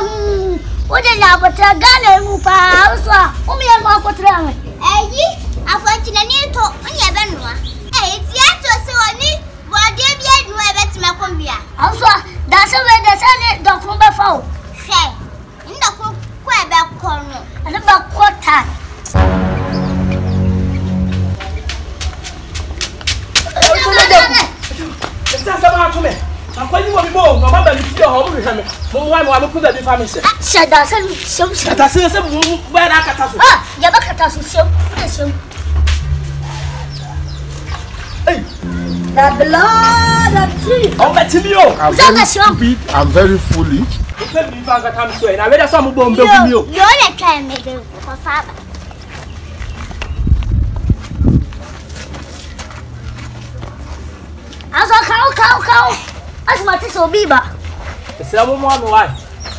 What did I put a gun and move out? Only a more for travel. I've got you a new talk when you have one. It's yet to see only what they be no better my combia. Also, that's a way the Senate don't come before. Say, in the cook, quite back corner and about quarter. That's about to me. I'm going to be more. My mother is your home with him. One will put that family. Said that's some that's a where I cut us. Never cut us. The blood of Jesus. Oh, that's me. I'm very fully. I read some bomb. You're a kind of father. I saw cow. As much as Obiba. It's a woman. Why?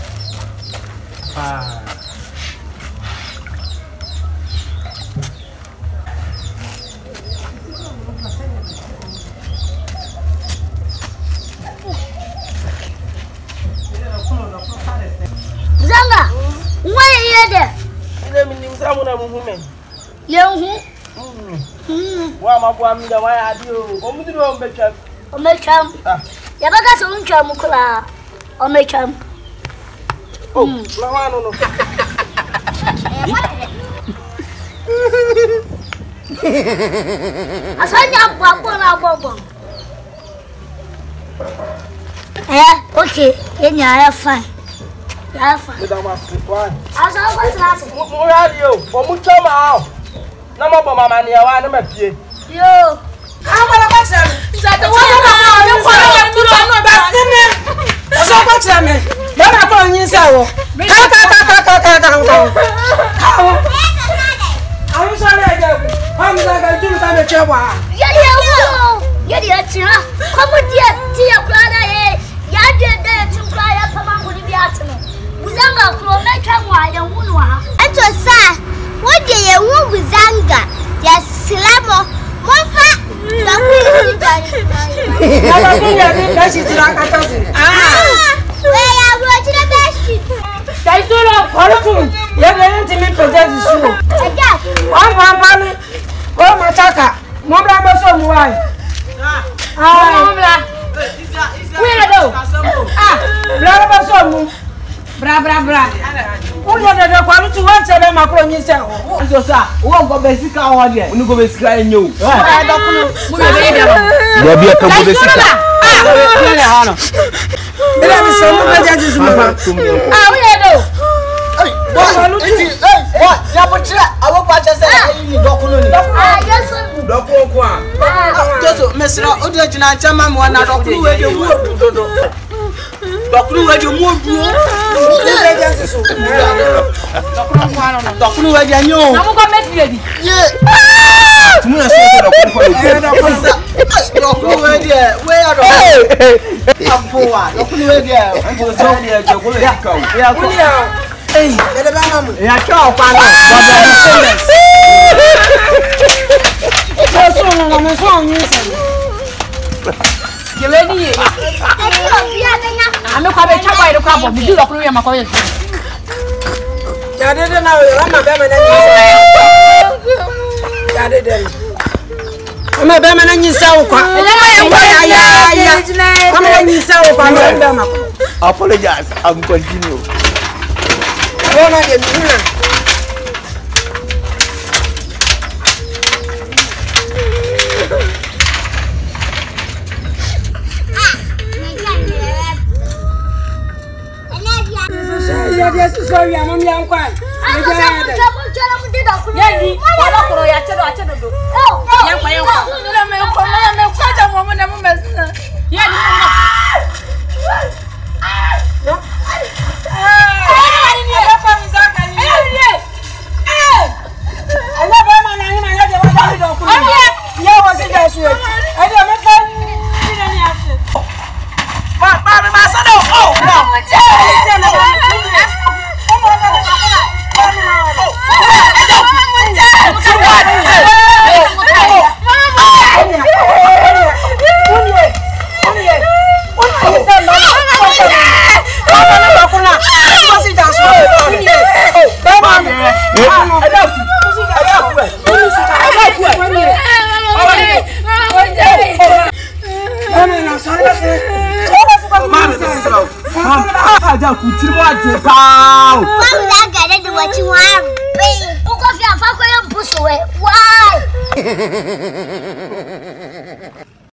Zanga, why are you there? Young why my boy, why are you? or make him. Yabaga soon chamukula or make him. Oh, no. I saw you. Okay, then you are fine. You are fine. As I was asking, where are you? For Muchama. No more mamma, I'm a pie. yo. I'm going to watch them. The one Bra. Who you the quality to watch them across yourself? Who go basic audio? Who go basic you? I don't know. There be a couple of apologize, I'm continue. Sorry, I'm young. Agyaaku tiri wa de paa. Kwame Buzanga de what you want. Uko fi afa ko yem puso we. Why?